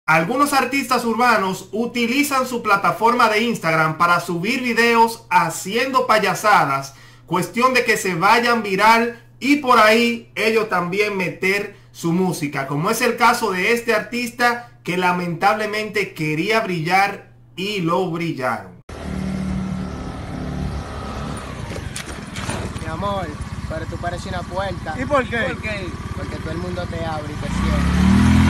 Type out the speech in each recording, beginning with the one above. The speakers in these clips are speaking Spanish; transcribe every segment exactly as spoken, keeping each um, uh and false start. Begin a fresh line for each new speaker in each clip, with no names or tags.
Algunos artistas urbanos utilizan su plataforma de Instagram para subir videos haciendo payasadas, cuestión de que se vayan viral y por ahí ellos también meter su música, como es el caso de este artista que lamentablemente quería brillar y lo brillaron.
Mi amor, pero tú pareces una puerta.
¿Y por qué?
¿Por qué? Porque todo el mundo te abre y te cierra.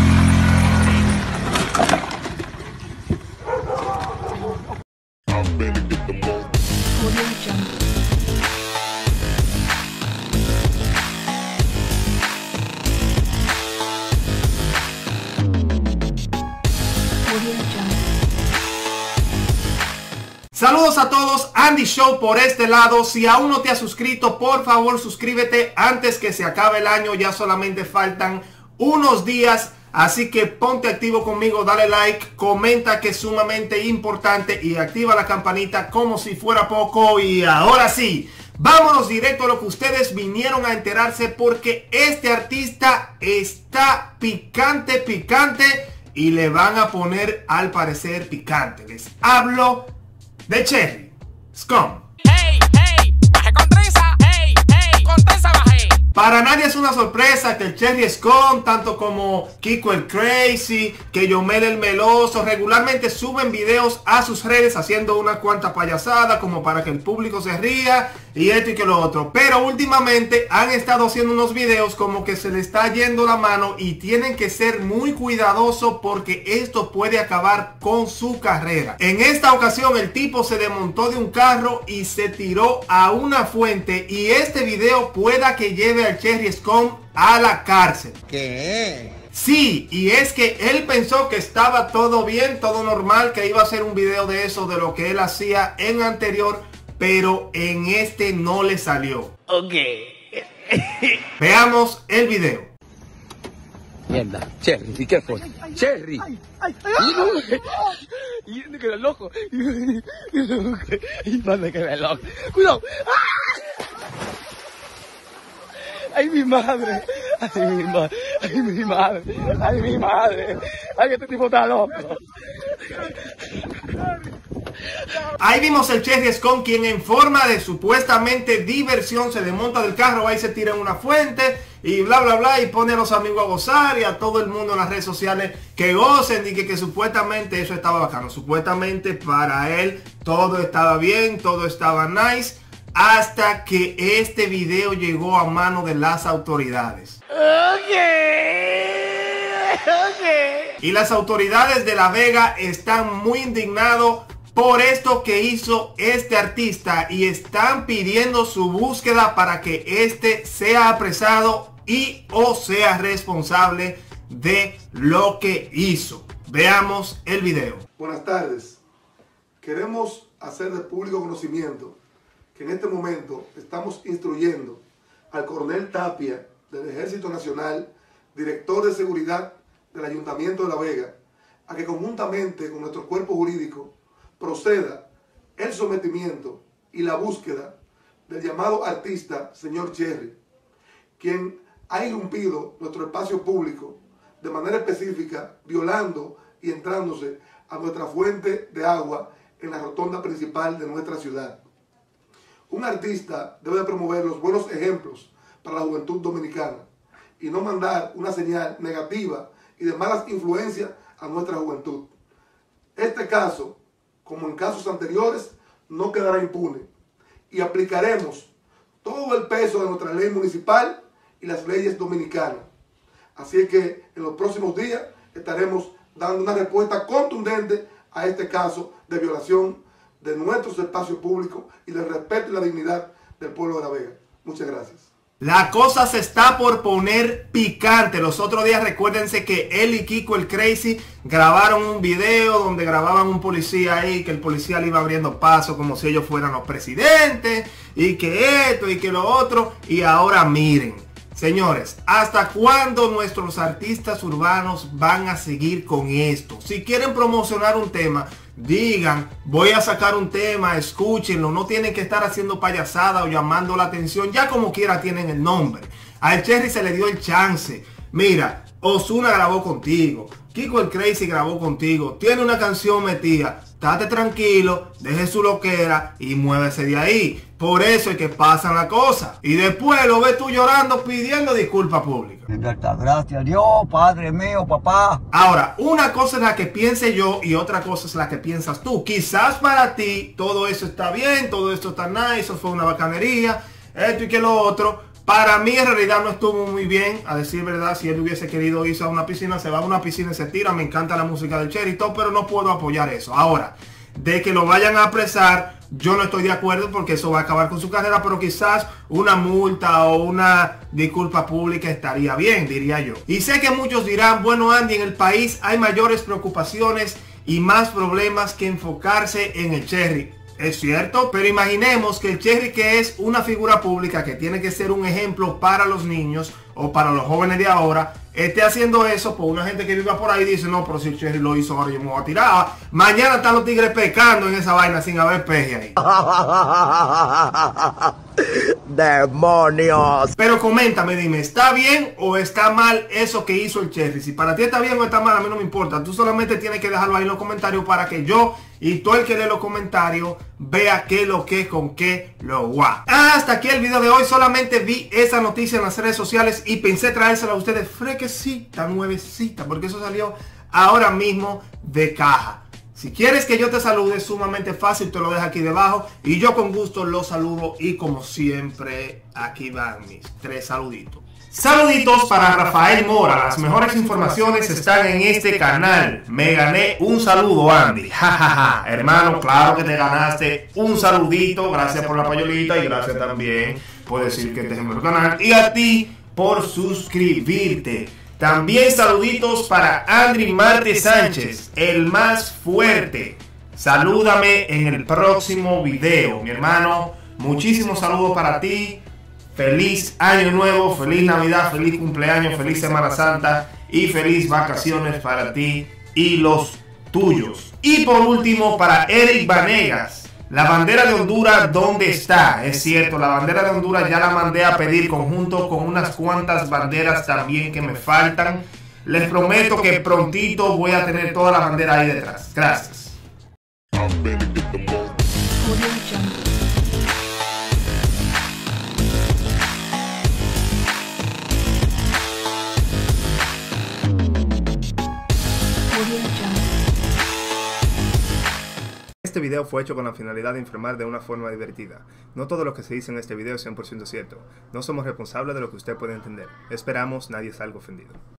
Saludos a todos, Andy Show por este lado. Si aún no te has suscrito, por favor suscríbete antes que se acabe el año. Ya solamente faltan unos días, así que ponte activo conmigo, dale like, comenta que es sumamente importante y activa la campanita como si fuera poco. Y ahora sí, vámonos directo a lo que ustedes vinieron a enterarse, porque este artista está picante, picante y le van a poner al parecer picante. Les hablo de Cherry Scum.
Hey, hey, bajé con trenza, hey, hey, con trenza bajé.
Para nadie es una sorpresa que el Cherry Scum, tanto como Kiko el Crazy, que Yomel el Meloso, regularmente suben videos a sus redes haciendo una cuanta payasada como para que el público se ría y esto y que lo otro. Pero últimamente han estado haciendo unos videos como que se le está yendo la mano y tienen que ser muy cuidadosos porque esto puede acabar con su carrera. En esta ocasión el tipo se desmontó de un carro y se tiró a una fuente, y este video pueda que lleve al Cherry Scum a la cárcel.
¿Qué?
Sí, y es que él pensó que estaba todo bien, todo normal, que iba a hacer un video de eso, de lo que él hacía en anterior, pero en este no le salió.
Ok.
Veamos el video.
Mierda, Cherry, ¿y qué fue? Cherry. Ay, ay, ay. Y me quedé loco. Y me quedé loco. Cuidado. Ay, mi madre. Ay, mi madre. Ay, mi madre. Ay, mi madre. Ay, este tipo está loco.
Ahí vimos el Cherry Scum, quien en forma de supuestamente diversión se desmonta del carro, ahí se tira en una fuente y bla bla bla, y pone a los amigos a gozar y a todo el mundo en las redes sociales que gocen y que, que supuestamente eso estaba bacano. Supuestamente para él todo estaba bien, todo estaba nice, hasta que este video llegó a mano de las autoridades.
Ok. Ok.
Y las autoridades de La Vega están muy indignados por esto que hizo este artista y están pidiendo su búsqueda para que este sea apresado y o sea responsable de lo que hizo. Veamos el video.
Buenas tardes. Queremos hacer de público conocimiento que en este momento estamos instruyendo al coronel Tapia del Ejército Nacional, director de seguridad del Ayuntamiento de La Vega, a que conjuntamente con nuestro cuerpo jurídico proceda el sometimiento y la búsqueda del llamado artista señor Cherry, quien ha irrumpido nuestro espacio público de manera específica, violando y entrándose a nuestra fuente de agua en la rotonda principal de nuestra ciudad. Un artista debe promover los buenos ejemplos para la juventud dominicana y no mandar una señal negativa y de malas influencias a nuestra juventud. Este caso, como en casos anteriores, no quedará impune y aplicaremos todo el peso de nuestra ley municipal y las leyes dominicanas. Así es que en los próximos días estaremos dando una respuesta contundente a este caso de violación de nuestros espacios públicos y del respeto y la dignidad del pueblo de La Vega. Muchas gracias.
La cosa se está por poner picante. Los otros días recuérdense que él y Kiko el Crazy grabaron un video donde grababan un policía ahí, que el policía le iba abriendo paso como si ellos fueran los presidentes, y que esto y que lo otro. Y ahora miren, señores, ¿hasta cuándo nuestros artistas urbanos van a seguir con esto? Si quieren promocionar un tema, digan, voy a sacar un tema, escúchenlo, no tienen que estar haciendo payasada o llamando la atención, ya como quiera tienen el nombre. A el Cherry se le dio el chance. Mira, Ozuna grabó contigo, Kiko el Crazy grabó contigo, tiene una canción metida, estate tranquilo, deje su loquera y muévese de ahí. Por eso es que pasan las cosas. Y después lo ves tú llorando pidiendo disculpas públicas.
Gracias a Dios, Padre mío, papá.
Ahora, una cosa es la que piense yo y otra cosa es la que piensas tú. Quizás para ti todo eso está bien, todo esto está nice, eso fue una bacanería, esto y que lo otro. Para mí en realidad no estuvo muy bien, a decir verdad. Si él hubiese querido irse a una piscina, se va a una piscina y se tira. Me encanta la música del Cherry y todo, pero no puedo apoyar eso. Ahora, de que lo vayan a apresar, yo no estoy de acuerdo porque eso va a acabar con su carrera, pero quizás una multa o una disculpa pública estaría bien, diría yo. Y sé que muchos dirán, bueno Andy, en el país hay mayores preocupaciones y más problemas que enfocarse en el Cherry. Es cierto, pero imaginemos que el Cherry, que es una figura pública que tiene que ser un ejemplo para los niños o para los jóvenes de ahora, esté haciendo eso por una gente que viva por ahí y dice, no, pero si el Cherry lo hizo ahora yo me voy a tirar. Mañana están los tigres pescando en esa vaina sin haber peje ahí.
¡Demonios!
Pero coméntame, dime, ¿está bien o está mal eso que hizo el Cherry? Si para ti está bien o está mal, a mí no me importa. Tú solamente tienes que dejarlo ahí en los comentarios para que yo y todo el que lee los comentarios vea qué lo que con qué lo guau. Hasta aquí el video de hoy. Solamente vi esa noticia en las redes sociales y pensé traérsela a ustedes fresquecita, nuevecita, porque eso salió ahora mismo de caja. Si quieres que yo te salude, es sumamente fácil, te lo dejo aquí debajo y yo con gusto lo saludo. Y como siempre, aquí van mis tres saluditos. Saluditos para Rafael Mora. Las mejores informaciones están en este canal. Me gané un saludo, Andy. Jajaja. Hermano, claro que te ganaste un saludito. Gracias por la payolita y gracias también por decir que te en el canal. Y a ti por suscribirte. También saluditos para Andri Marte Sánchez, el más fuerte. Salúdame en el próximo video, mi hermano. Muchísimos saludos para ti. Feliz año nuevo, feliz Navidad, feliz cumpleaños, feliz Semana Santa y feliz vacaciones para ti y los tuyos. Y por último para Eric Vanegas. La bandera de Honduras, ¿dónde está? Es cierto, la bandera de Honduras ya la mandé a pedir conjunto con unas cuantas banderas también que me faltan. Les prometo que prontito voy a tener toda la bandera ahí detrás. Gracias. Este video fue hecho con la finalidad de informar de una forma divertida. No todo lo que se dice en este video es cien por ciento cierto. No somos responsables de lo que usted puede entender. Esperamos nadie salga ofendido.